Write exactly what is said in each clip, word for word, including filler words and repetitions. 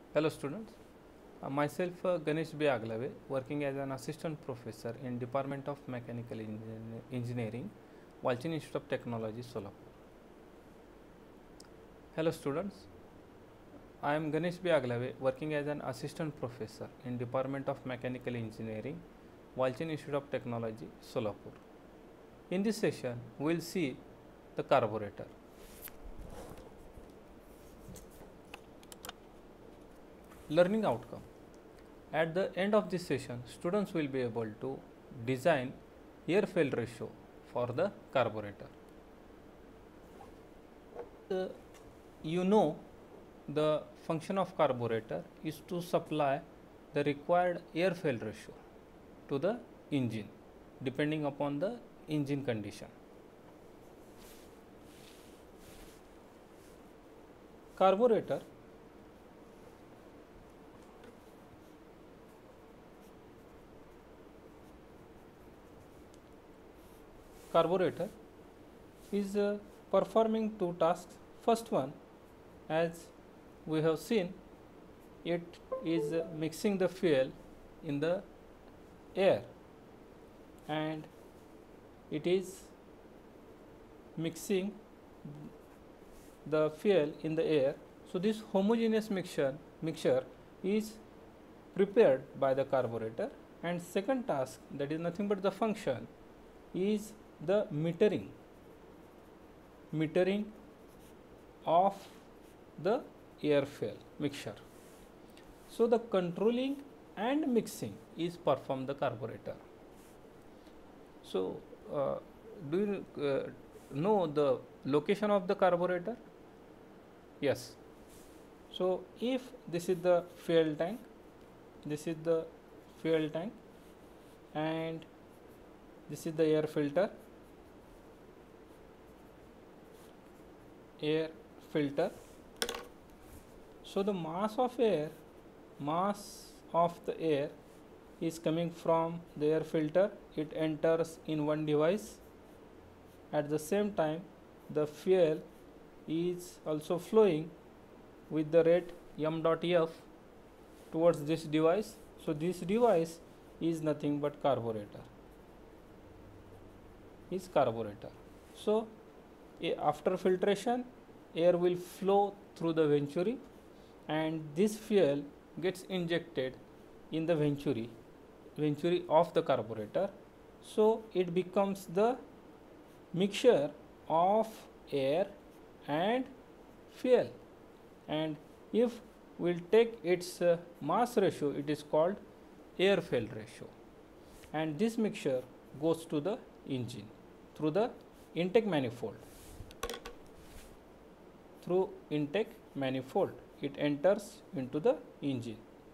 Hello students, uh, myself uh, Ganesh B. Aglave, working as an assistant professor in Department of Mechanical Engineer- Engineering, Walchand Institute of Technology, Solapur. Hello students, I am Ganesh B. Aglave, working as an assistant professor in Department of Mechanical Engineering, Walchand Institute of Technology, Solapur. In this session, we will see the carburetor. Learning outcome. At the end of this session, students will be able to design air-fuel ratio for the carburetor. Uh, you know the function of carburetor is to supply the required air-fuel ratio to the engine depending upon the engine condition. Carburetor carburetor is uh, performing two tasks. First one, as we have seen, it is uh, mixing the fuel in the air, and it is mixing the fuel in the air. So this homogeneous mixture mixture is prepared by the carburetor, and second task, that is nothing but the function, is the metering metering of the air fuel mixture. So the controlling and mixing is performed the carburetor. So uh, do you uh, know the location of the carburetor? Yes. So if this is the fuel tank, this is the fuel tank, and this is the air filter, air filter. So the mass of air, mass of the air is coming from the air filter. It enters in one device. At the same time, the fuel is also flowing with the rate m dot f towards this device. So this device is nothing but carburetor. Is carburetor. So after filtration, air will flow through the venturi, and this fuel gets injected in the venturi venturi of the carburetor. So it becomes the mixture of air and fuel, and if we will take its uh, mass ratio, it is called air fuel ratio, and this mixture goes to the engine through the intake manifold. Through intake manifold, it enters into the engine.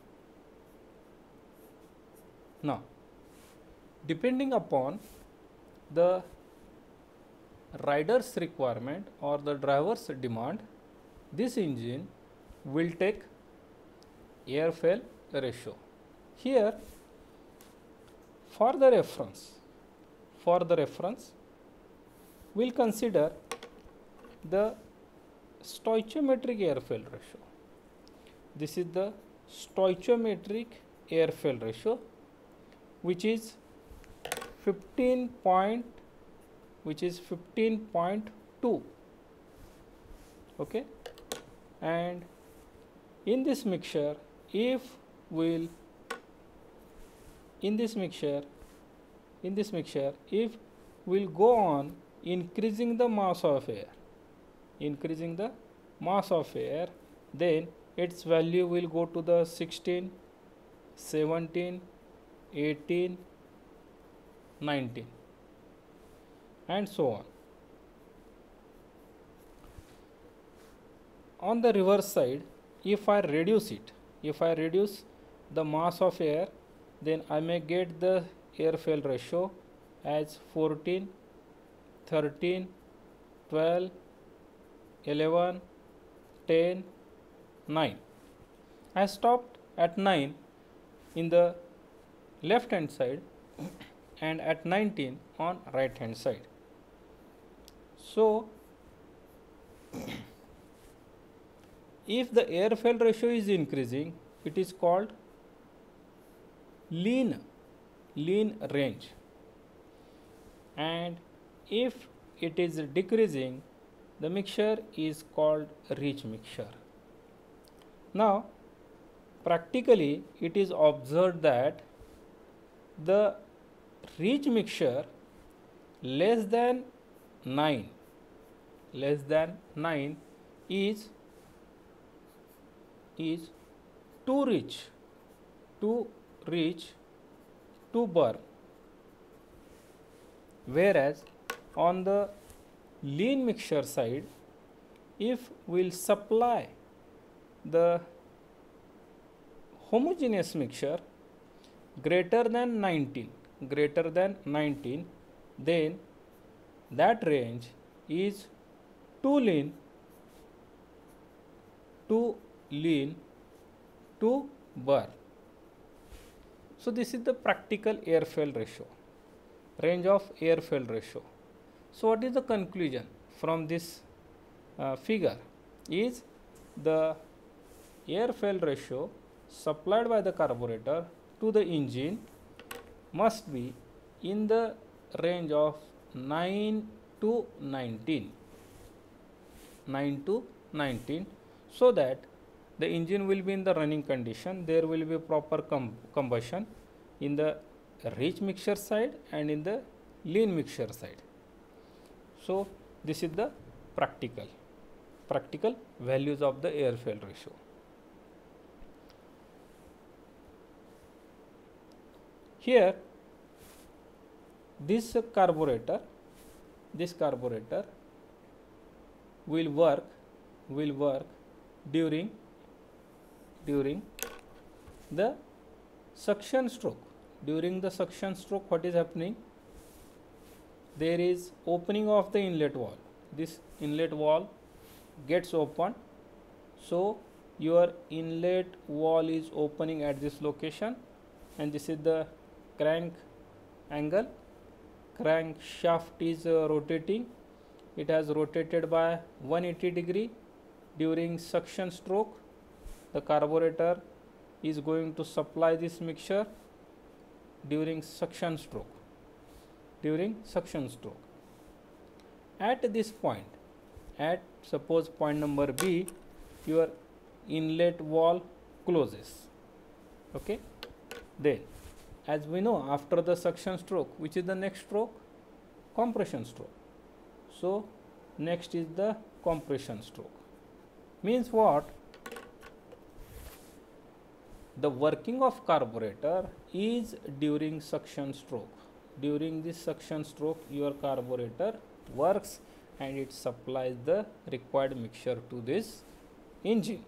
Now, depending upon the rider's requirement or the driver's demand, this engine will take air fuel ratio. Here, for the reference, for the reference, we will consider the stoichiometric air fuel ratio. This is the stoichiometric air fuel ratio, which is fifteen point, which is fifteen point two. Okay, and in this mixture, if we'll in this mixture, in this mixture, if we'll go on increasing the mass of air, increasing the mass of air, then its value will go to the sixteen, seventeen, eighteen, nineteen, and so on. On the reverse side, if I reduce it, if I reduce the mass of air, then I may get the air fuel ratio as fourteen, thirteen, twelve, eleven, ten, nine. I stopped at nine in the left hand side and at nineteen on right hand side. So if the air fuel ratio is increasing, it is called lean lean range, and if it is decreasing, the mixture is called rich mixture. Now practically it is observed that the rich mixture less than nine less than nine is is too rich too rich to burn, whereas on the lean mixture side, if we will supply the homogeneous mixture greater than nineteen greater than nineteen, then that range is too lean too lean to burn. So this is the practical air fuel ratio, range of air fuel ratio. So what is the conclusion from this uh, figure is the air fuel ratio supplied by the carburetor to the engine must be in the range of nine to nineteen, nine to nineteen, so that the engine will be in the running condition. There will be proper com combustion in the rich mixture side and in the lean mixture side. So this is the practical practical values of the air fuel ratio. Here this carburetor this carburetor will work will work during during the suction stroke. During the suction stroke, what is happening? There is opening of the inlet valve. This inlet valve gets opened, so your inlet valve is opening at this location, and this is the crank angle. Crankshaft is uh, rotating. It has rotated by one hundred eighty degree during suction stroke. The carburetor is going to supply this mixture during suction stroke. During suction stroke. At this point, at suppose point number B, your inlet valve closes. Okay. Then, as we know, after the suction stroke, which is the next stroke? Compression stroke. So, next is the compression stroke. Means what? The working of carburetor is during suction stroke. During this suction stroke, your carburetor works and it supplies the required mixture to this engine.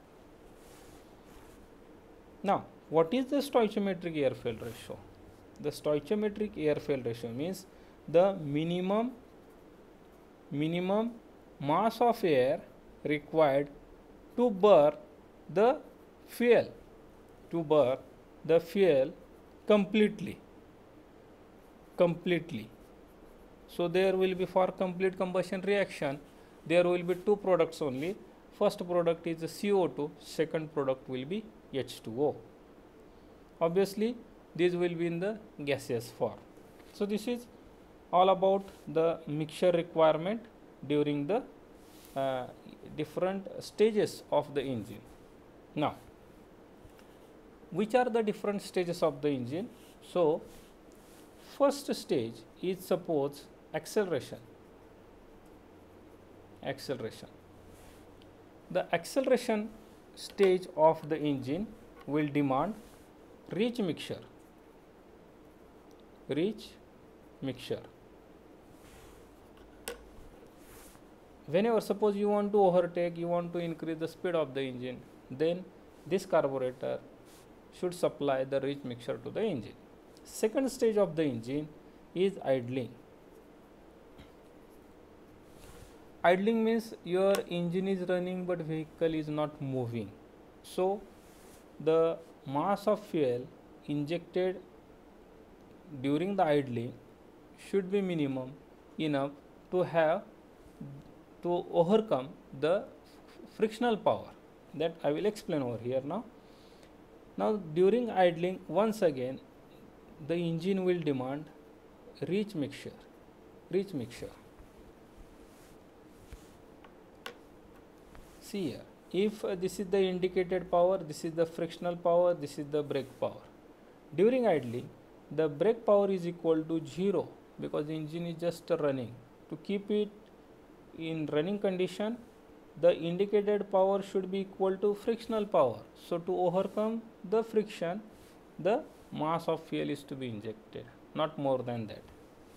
Now, what is the stoichiometric air fuel ratio? The stoichiometric air fuel ratio means the minimum minimum mass of air required to burn the fuel to burn the fuel completely completely. So there will be, for complete combustion reaction, there will be two products only. First product is the C O two, second product will be H two O. Obviously these will be in the gaseous form. So this is all about the mixture requirement during the uh, different stages of the engine. Now, which are the different stages of the engine? So first stage is suppose acceleration. Acceleration. The acceleration stage of the engine will demand rich mixture. Rich mixture. Whenever suppose you want to overtake, you want to increase the speed of the engine, then this carburetor should supply the rich mixture to the engine. Second stage of the engine is idling. Idling means your engine is running but vehicle is not moving. So the mass of fuel injected during the idling should be minimum enough to have to overcome the frictional power. that I will explain over here now. Now during idling, once again the engine will demand rich mixture, rich mixture. See here, if uh, this is the indicated power, this is the frictional power, this is the brake power. During idling, the brake power is equal to zero because the engine is just running. To keep it in running condition, the indicated power should be equal to frictional power. So to overcome the friction, the mass of fuel is to be injected, not more than that.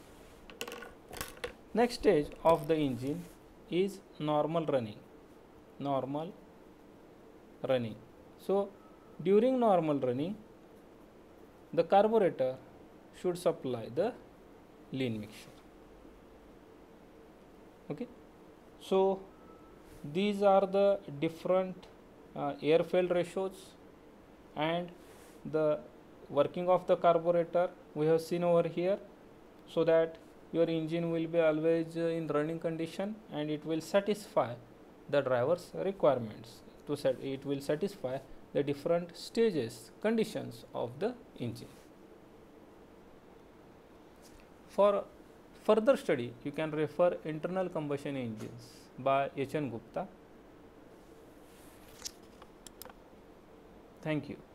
Next stage of the engine is normal running. Normal running. So during normal running, the carburetor should supply the lean mixture. Okay. So these are the different uh, air fuel ratios and the working of the carburetor we have seen over here, so that your engine will be always uh, in running condition and it will satisfy the driver's requirements. To set it will satisfy the different stages, conditions of the engine. For further study, you can refer Internal Combustion Engines by H N Gupta. Thank you.